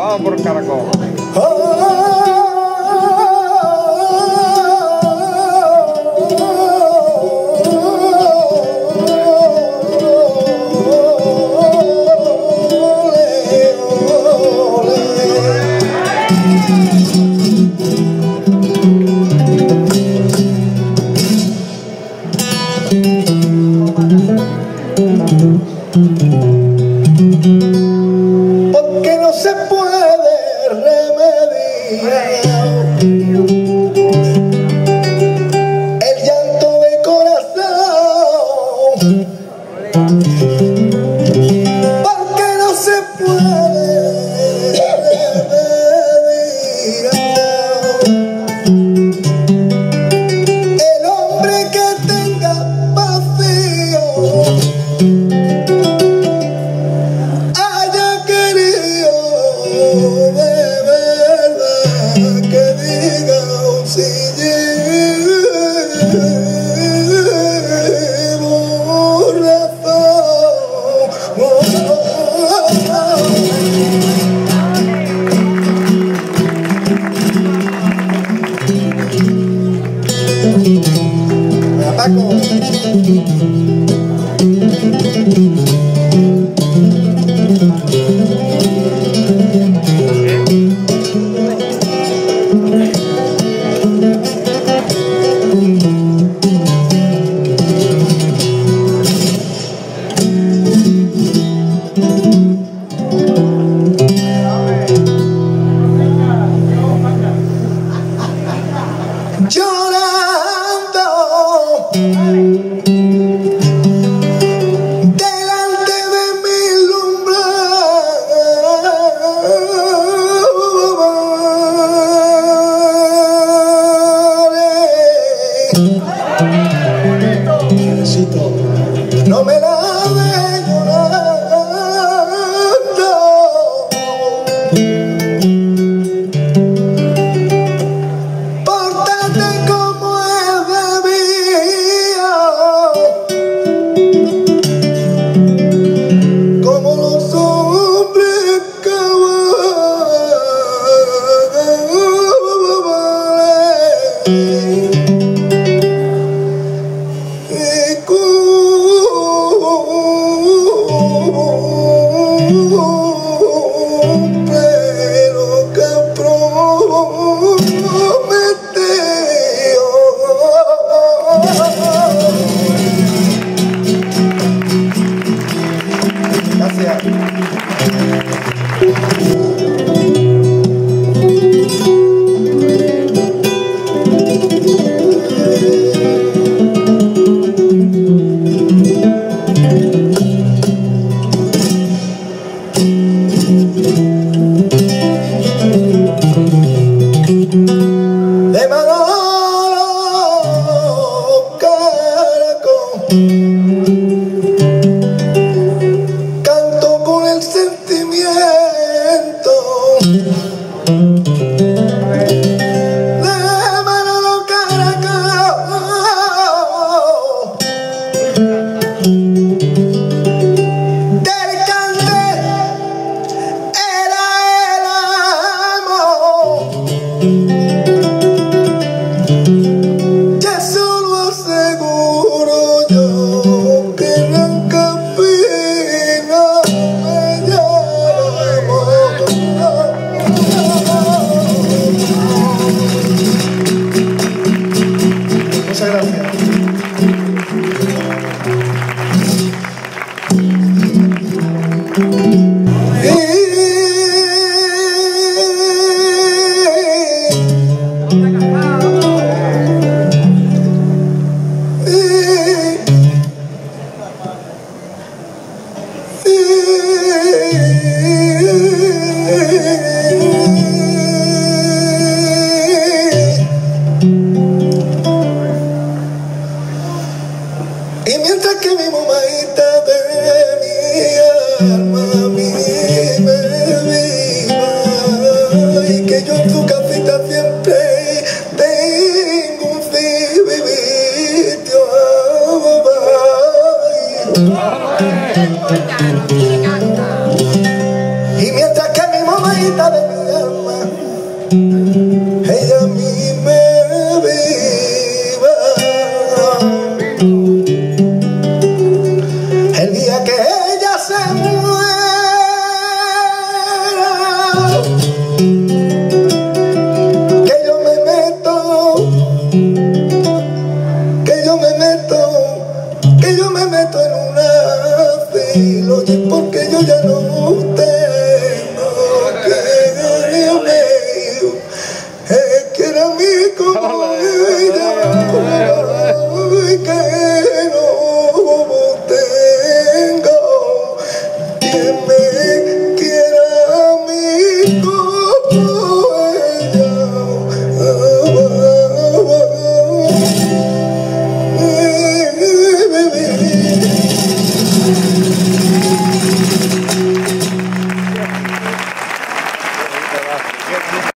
Vamos por Caracol. Porque no se puede remediar el llanto de corazón, porque no se puede remediar el hombre que tenga vacío de verdad, que diga si llevo llorando delante de mi lumbrales. No me la de llorando, pórtate como es debido, como los hombres cabales. De Manolo Caracol, canto con el sentimiento de Manolo Caracol, del cante era el amor. Solo aseguro yo que nunca pena me llamo. Muchas gracias. Y mientras que mi mamaita de mi alma a mí me viva, y que yo en su casita siempre tengo un sitio. Y mientras que mi mamá humanita de mi alma, ella a mí me viva. El día que ella se muera, que yo me meto en una fila, oye, porque yo ya no tengo quien me quiera a mí como ella, y que no tengo quien me quiera a mí como ella.